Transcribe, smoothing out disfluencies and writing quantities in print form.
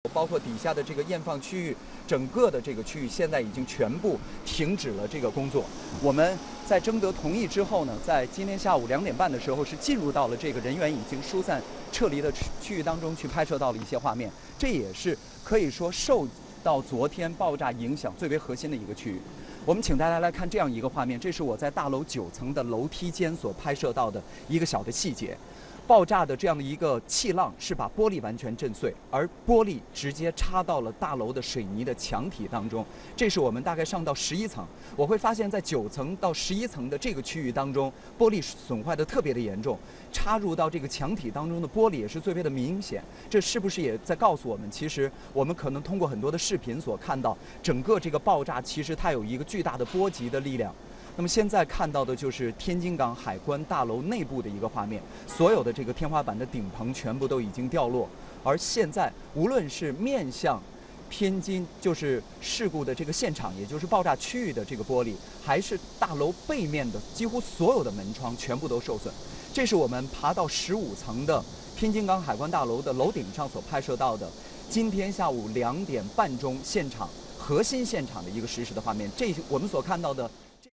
包括底下的这个验放区域，整个的这个区域现在已经全部停止了这个工作。我们在征得同意之后呢，在今天下午2点半的时候是进入到了这个人员已经疏散撤离的区域当中去拍摄到了一些画面，这也是可以说受到昨天爆炸影响最为核心的一个区域。我们请大家来看这样一个画面，这是我在大楼9层的楼梯间所拍摄到的一个小的细节。爆炸的这样的一个气浪是把玻璃完全震碎，而玻璃直接插到了大楼的水泥的墙体当中。这是我们大概上到11层，我会发现在9层到11层的这个区域当中，玻璃损坏的特别的严重，插入到这个墙体当中的玻璃也是最为的明显。这是不是也在告诉我们，其实我们可能通过很多的视频所看到，整个这个爆炸其实它有一个巨大的波及的力量。那么现在看到的就是天津港海关大楼内部的一个画面，所有的这个天花板的顶棚全部都已经掉落，而现在无论是面向天津就是事故的这个现场，也就是爆炸区域的这个玻璃，还是大楼背面的几乎所有的门窗全部都受损。这是我们爬到15层的天津港海关大楼的楼顶上所拍摄到的，今天下午2点半钟现场核心现场的一个实时的画面。这我们所看到的